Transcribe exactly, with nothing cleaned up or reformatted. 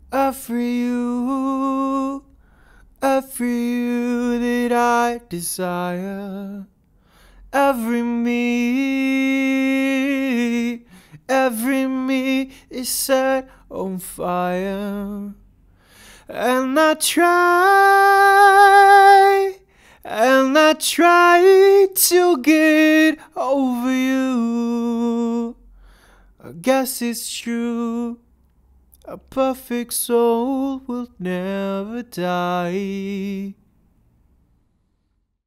Every you, every you that I desire, every me, every me is set on fire. And I try, and I try to get over you. I guess it's true, a perfect soul will never die.